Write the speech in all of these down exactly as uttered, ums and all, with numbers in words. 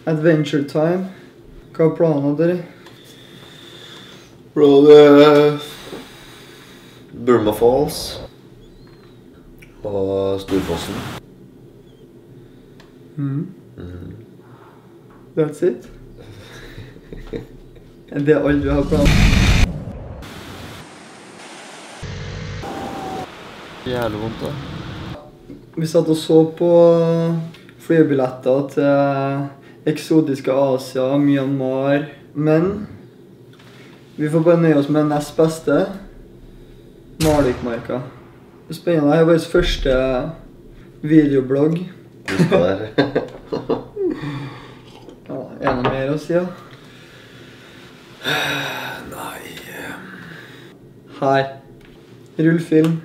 Adventure time. Hva er planen dere? Bro, det er Burma Falls og Storfossen. Mm. Mm. That's it? Det er alt vi har planen. Jævlig vondt da. Vi satt og så på flybilletter til eksotiske Asia, Myanmar, men vi får bare nøye oss med nest beste, Malikmarka. Det er spennende, det er vår første videoblogg. Husk på det her. Ja, er det noe mer å si, ja? Nei. Her. Rull film.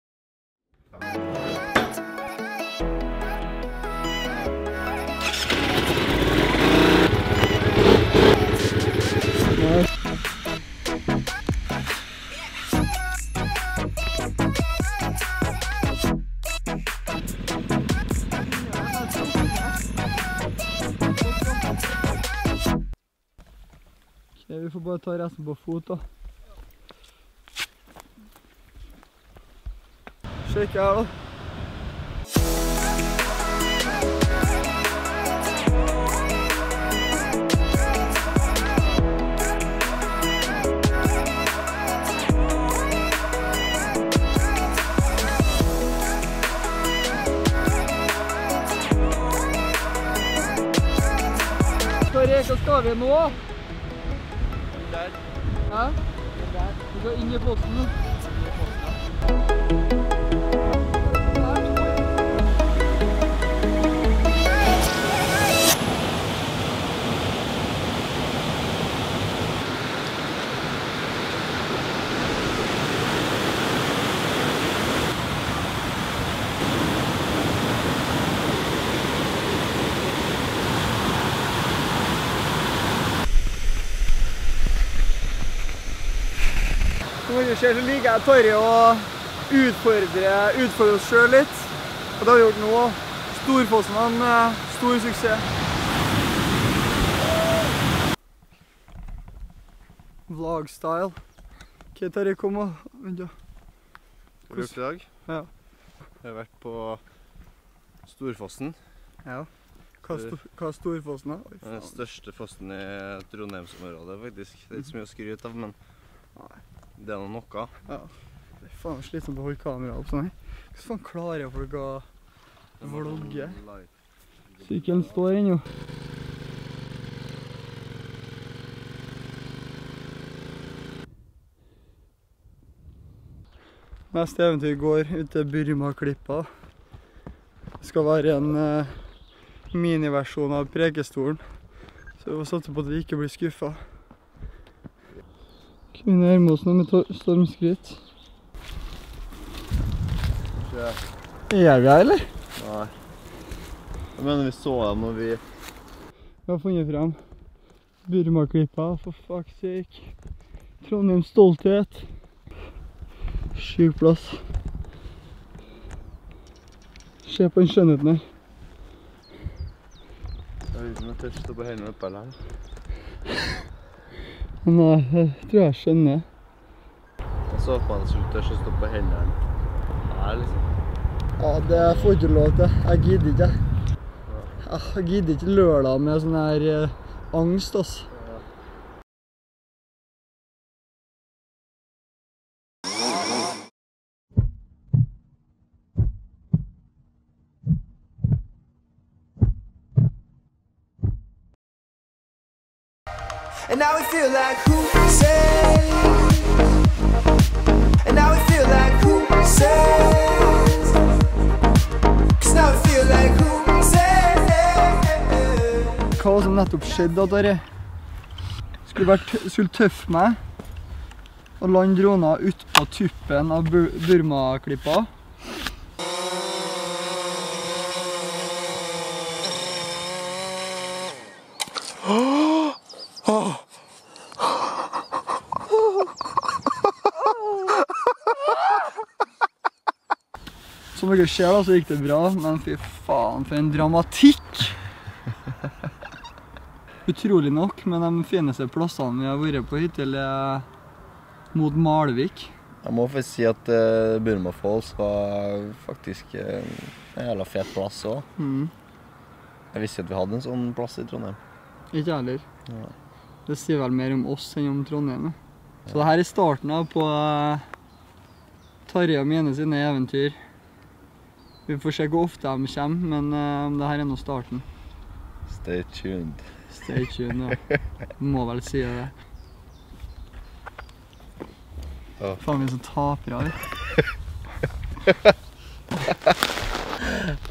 Okay, vi får bare ta resten på fot da. Sjekk her da. Hva skal vi nå? Der. Hæ? Der. Vi går inn i posten nå. Inn i posten, ja. Som dere ser, så liker jeg Torri å utfordre, utfordre oss selv litt. Og det har vi gjort nå. Storfossen har en stor suksess. Vlog-style. Ok, Torri, kom og vent da. Hva har du gjort i dag? Ja. Jeg har vært på Storfossen. Ja. Hva er, sto hva er Storfossen da? Oi, den største fossen i Trondheimsområdet, faktisk. Det er ikke så mye å skryte av, men nei. Det er noe. Ja. Det er faen slitsomt å holde kamera opp sånn her. Hvordan faen klarer jeg folk å vlogge? Sykkelen står ennå. Neste eventyr går ut til Burma-klippa. Det skal være en uh, miniversjon av Prekestolen. Så vi får satse på at vi ikke blir skuffet. Vi nærmer oss nå med stormskritt. Er vi her, eller? Nei. Jeg mener vi så dem når vi... Vi har funnet frem Burma-klippa, for fuck's sake. Trondheims stolthet. Syk plass. Se på den skjønnheten her. Jeg vet ikke om jeg tør stå på hendene oppe eller her. Nei, jeg tror jeg skjønner. Jeg så på han skulle tør stå på hendene her, liksom. Ja, det får ikke lov til. Jeg gidder ikke. Jeg gidder ikke lørdag med sånn her eh, angst, altså. And now we feel like who says? And now we feel like who says? Cause now we feel like who says? Hva som nettopp skjedde da, Torri? Skulle vært, skulle tøffe meg og lande drona ut på tuppen av Bur Burma-klippa. Som dere ser da, så gikk det bra, men fy faen for en dramatikk! utrolig nok, men de fineste plassene vi har vært på hittil er mot Malvik. Jeg må faktisk si at uh, Burma Falls var faktisk uh, en jævla fet plass også. Mm. Jeg visste at vi hadde en sånn plass i Trondheim. Ikke heller. Ja. Det sier vel mer om oss enn om Trondheim. Så det her er starten av på uh, Tarjei og mine sine eventyr. Vi får se hvor ofte de kommer, men uh, det her er nå starten. Stay tuned. Stay tuned, ja. Må vel si det. Ja. Faen, vi er så tapere, vi.